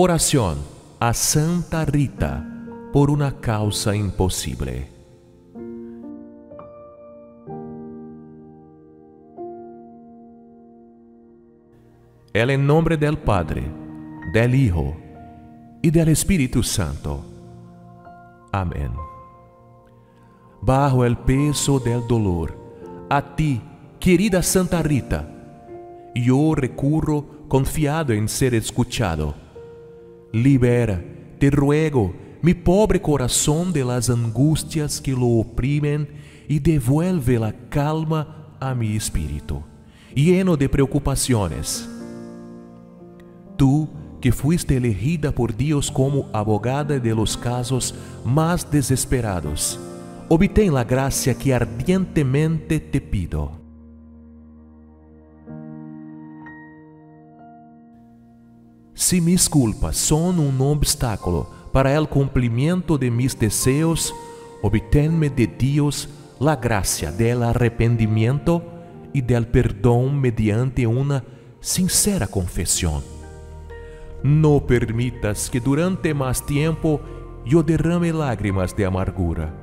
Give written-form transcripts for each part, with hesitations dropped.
Oración a Santa Rita por una causa imposible. En nombre del Padre, del Hijo y del Espíritu Santo. Amén. Bajo el peso del dolor, a ti, querida Santa Rita, yo recurro confiado en ser escuchado. Libera, te ruego, mi pobre corazón de las angustias que lo oprimen y devuelve la calma a mi espíritu, lleno de preocupaciones. Tú, que fuiste elegida por Dios como abogada de los casos más desesperados, obtén la gracia que ardientemente te pido. Si mis culpas son un obstáculo para el cumplimiento de mis deseos, obténme de Dios la gracia del arrepentimiento y del perdón mediante una sincera confesión. No permitas que durante más tiempo yo derrame lágrimas de amargura.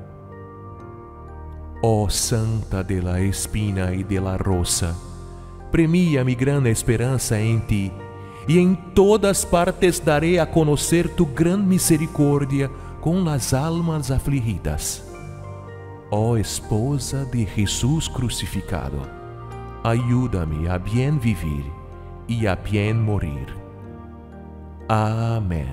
Oh Santa de la Espina y de la Rosa, premia mi gran esperanza en ti, y en todas partes daré a conocer tu gran misericordia con las almas afligidas. Oh esposa de Jesús crucificado, ayúdame a bien vivir y a bien morir. Amén.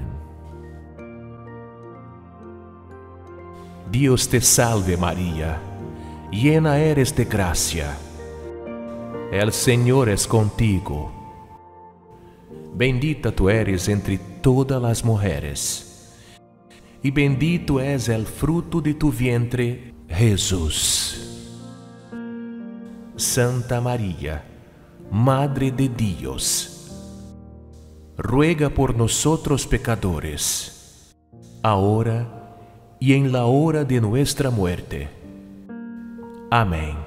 Dios te salve María, llena eres de gracia. El Señor es contigo. Bendita tú eres entre todas las mujeres, y bendito es el fruto de tu vientre, Jesús. Santa María, Madre de Dios, ruega por nosotros pecadores, ahora y en la hora de nuestra muerte. Amén.